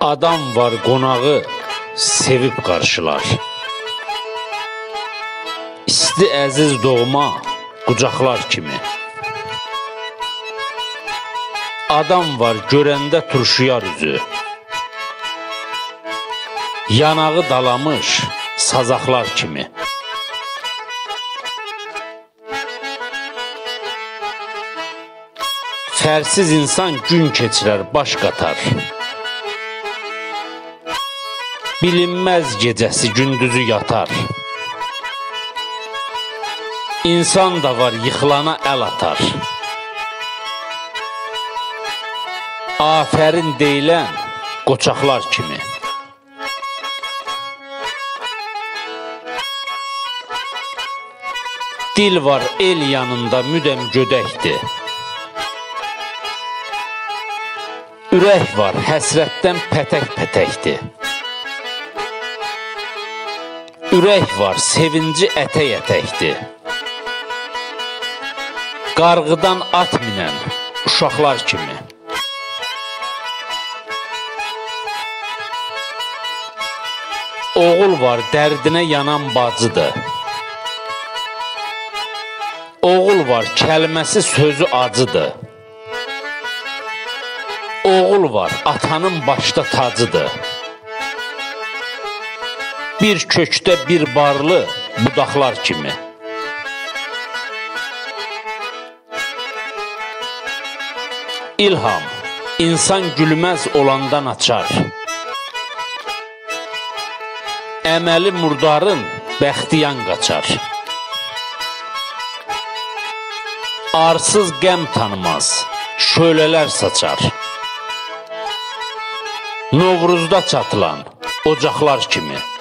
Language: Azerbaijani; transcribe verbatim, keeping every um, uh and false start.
Adam var qonağı sevib qarşılar. İsti əziz doğma qucaqlar kimi. Adam var görəndə turşuyar üzü. Yanağı dalamış sazaqlar kimi. Fərsiz insan gün keçirər, baş qatar. Bilinməz gecəsi gündüzü yatar. İnsan da var yıxılana əl atar. Afərin deyilən qoçaqlar kimi. Dil var el yanında müdəm gödəkdir. Ürək var həsrətdən pətək-pətəkdir. Ürək var sevinci ətək-ətəkdir. Qarğıdan at minən uşaqlar kimi. Oğul var dərdinə yanan bacıdır. Oğul var kəlməsi sözü acıdır. Oğul var atanın başda tacıdır. Bir kökdə bir barlı budaqlar kimi. İlham, insan gülməz olandan açar. Əməli murdarın bəxtiyan qaçar. Arsız qəm tanımaz, şölələr saçar. Novruzda çatılan ocaqlar kimi.